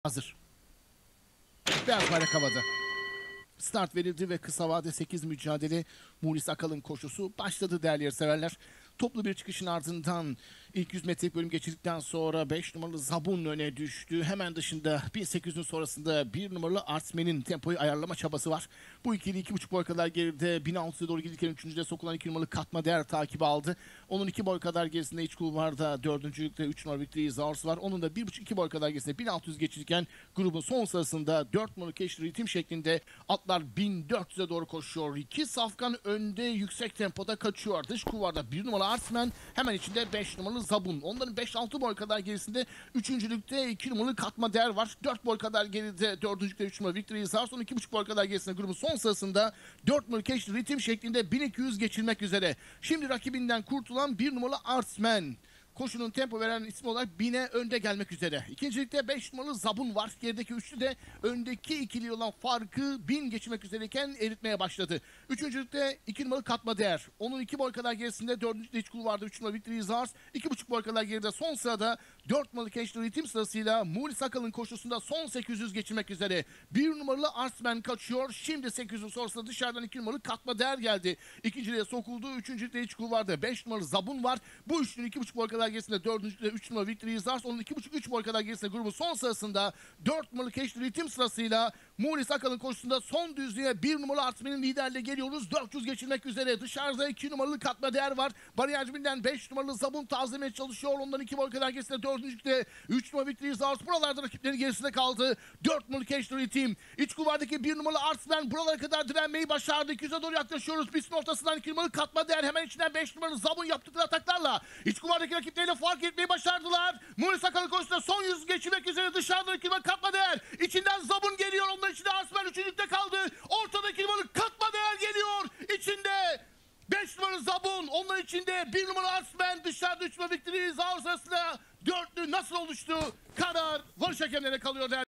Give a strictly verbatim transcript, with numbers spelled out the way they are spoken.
Hazır. Beyaz bayrak havada. Start verildi ve kısa vade sekiz mücadele Mulis Akalın koşusu başladı değerli yarışseverler. Toplu bir çıkışın ardından ilk yüz metrelik bölüm geçirdikten sonra beş numaralı Zabun öne düştü. Hemen dışında bin sekiz yüzün sonrasında bir numaralı Artsmen'in tempoyu ayarlama çabası var. Bu ikili iki buçuk boy kadar geride bin altı yüze doğru giderken üçüncüde sokulan iki numaralı Katma Değer takibi aldı. Onun iki boy kadar gerisinde iç kulvarda dördüncülükte üç numaralı Victory Zars var. Onun da bir buçuk iki boy kadar gerisinde bin altı yüz geçirirken grubun son sırasında dört numaralı Cash ritim şeklinde atlar bin dört yüze doğru koşuyor. İki safkan önde yüksek tempoda kaçıyor. Dış kulvarda bir numaralı Artsmen, hemen içinde beş numaralı Zabun. Onların beş altı boy kadar gerisinde üçüncülükte iki numaralı Katma Değer var. dört boy kadar geride dördüncülükte üç numaralı Victory Zars. Onun iki buçuk boy kadar gerisinde grubun son sırasında dört numaralı Cash ritim şeklinde bin iki yüz geçilmek üzere. Şimdi rakibinden kurtulan bir numaralı Artsmen. Koşunun tempo veren ismi olarak bine önde gelmek üzere. İkincilikte beş numaralı Zabun var. Gerideki üçlü de öndeki ikili olan farkı bin geçmek üzereyken eritmeye başladı. Üçüncülükte iki numaralı Katma Değer. Onun iki boy kadar gerisinde dördüncülükte iç kulvarda üç numaralı Victory Zars. iki buçuk boy kadar geride son sırada dört numaralı Cash ritim sırasıyla Mulis Akalın koşusunda son sekiz yüz geçilmek üzere. bir numaralı Artsmen kaçıyor. Şimdi sekiz yüz sonrasında dışarıdan iki numaralı Katma Değer geldi. İkinciliğe sokuldu. Üçüncülükte iç kulvarda beş numaralı Zabun var. Bu üçlünün iki buçuk boy kadar gerisinde dördüncülükte üç numaralı Victory Zars. Onun iki buçuk üç boy kadar gerisinde grubun son sırasında dört numaralı Cash ritim sırasıyla Mulis Akalın koşusunda son düzlüğe bir numaralı Artsmen'in liderle geliyoruz. dört yüz geçilmek üzere. Dışarıda iki numaralı Katma Değer var. Bariyer cibinden beş numaralı Zabun tazelemeye çalışıyor. Ondan iki boy kadar gerisinde dördüncülükte üç numaralı Victory Zars. Buralarda rakiplerin gerisinde kaldı. dört numaralı Cash ritim. İç kulvardaki bir numaralı Artsmen buralara kadar direnmeyi başardı. iki yüze doğru yaklaşıyoruz. Pistin ortasından iki numaralı Katma Değer, hemen içinden beş numaralı Zabun yaptıkları ataklarla iç kulvardaki rakipleriyle fark etmeyi başardılar. Mulis Akalın koşusunda son yüz geçmek üzere. Dışarıda iki numaralı Katma Değer. İçinden Zabun geliyor. Onların içinde Artsmen üçüncülükte kaldı. Ortadaki numaralı Katma Değer geliyor. İçinde beş numaralı Zabun. Onların içinde bir numaralı Artsmen. Dışarıda üç numaralı Victory Zars arasında dörtlü nasıl oluştu? Karar varış hakemlerine kalıyor değerli.